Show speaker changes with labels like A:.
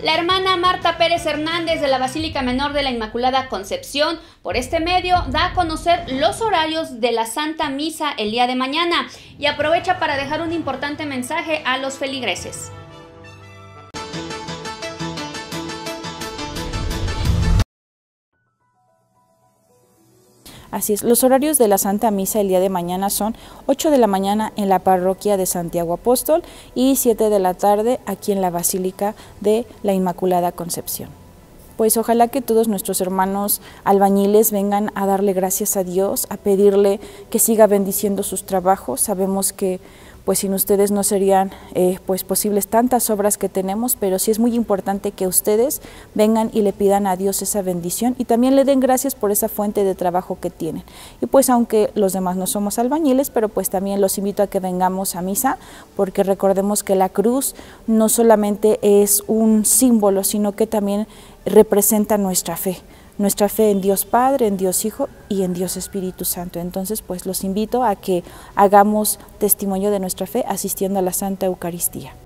A: La hermana Marta Pérez Hernández de la Basílica Menor de la Inmaculada Concepción, por este medio, da a conocer los horarios de la Santa Misa el día de mañana y aprovecha para dejar un importante mensaje a los feligreses.
B: Así es, los horarios de la Santa Misa el día de mañana son 8 de la mañana en la parroquia de Santiago Apóstol y 7 de la tarde aquí en la Basílica de la Inmaculada Concepción. Pues ojalá que todos nuestros hermanos albañiles vengan a darle gracias a Dios, a pedirle que siga bendiciendo sus trabajos. Sabemos que pues sin ustedes no serían pues posibles tantas obras que tenemos, pero sí es muy importante que ustedes vengan y le pidan a Dios esa bendición y también le den gracias por esa fuente de trabajo que tienen. Y pues aunque los demás no somos albañiles, pero pues también los invito a que vengamos a misa, porque recordemos que la cruz no solamente es un símbolo, sino que también representa nuestra fe en Dios Padre, en Dios Hijo y en Dios Espíritu Santo. Entonces, pues los invito a que hagamos testimonio de nuestra fe asistiendo a la Santa Eucaristía.